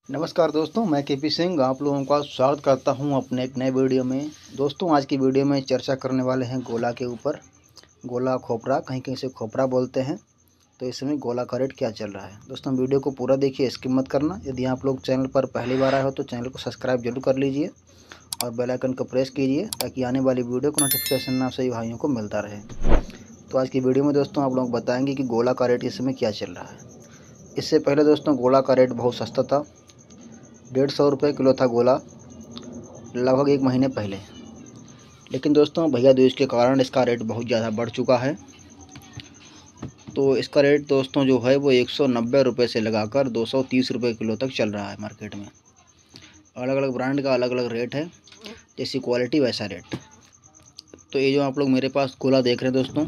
नमस्कार दोस्तों, मैं केपी सिंह आप लोगों का स्वागत करता हूं अपने एक नए वीडियो में। दोस्तों, आज की वीडियो में चर्चा करने वाले हैं गोला के ऊपर। गोला खोपरा, कहीं कहीं से खोपरा बोलते हैं। तो इस समय गोला का रेट क्या चल रहा है दोस्तों, वीडियो को पूरा देखिए, स्किप मत करना। यदि आप लोग चैनल पर पहली बार आए हो तो चैनल को सब्सक्राइब जरूर कर लीजिए और बेल आइकन को प्रेस कीजिए ताकि आने वाली वीडियो का नोटिफिकेशन आप सभी भाइयों को मिलता रहे। तो आज की वीडियो में दोस्तों आप लोग बताएंगे कि गोला का रेट इस समय क्या चल रहा है। इससे पहले दोस्तों गोला का रेट बहुत सस्ता था, 150 रुपये किलो था गोला लगभग एक महीने पहले। लेकिन दोस्तों भैया दूज के कारण इसका रेट बहुत ज़्यादा बढ़ चुका है। तो इसका रेट दोस्तों जो है वो 190 रुपये से लगाकर 230 रुपये किलो तक चल रहा है मार्केट में। अलग अलग ब्रांड का अलग अलग रेट है, जैसी क्वालिटी वैसा रेट। तो ये जो आप लोग मेरे पास गोला देख रहे हैं दोस्तों,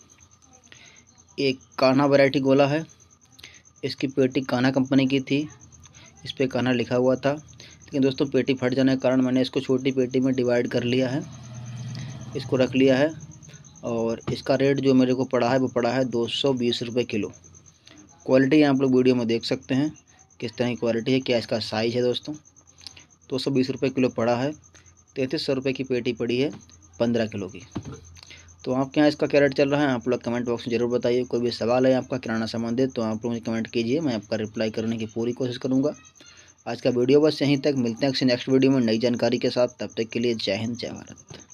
एक कान्हा वैरायटी गोला है। इसकी पेटी कान्हा कंपनी की थी, इस पर कान्हा लिखा हुआ था। लेकिन दोस्तों पेटी फट जाने के कारण मैंने इसको छोटी पेटी में डिवाइड कर लिया है, इसको रख लिया है। और इसका रेट जो मेरे को पड़ा है वो पड़ा है 220 रुपये किलो। क्वालिटी आप लोग वीडियो में देख सकते हैं किस तरह की क्वालिटी है, क्या इसका साइज़ है दोस्तों। 220 रुपये किलो पड़ा है। 3300 रुपये की पेटी पड़ी है 15 किलो की। तो आपके यहाँ इसका क्या रेट चल रहा है आप लोग कमेंट बॉक्स में ज़रूर बताइए। कोई भी सवाल है आपका किराना संबंधित तो आप लोग मुझे कमेंट कीजिए, मैं आपका रिप्लाई करने की पूरी कोशिश करूँगा। आज का वीडियो बस यहीं तक, मिलते हैं किसी नेक्स्ट वीडियो में नई जानकारी के साथ। तब तक के लिए जय हिंद, जय भारत।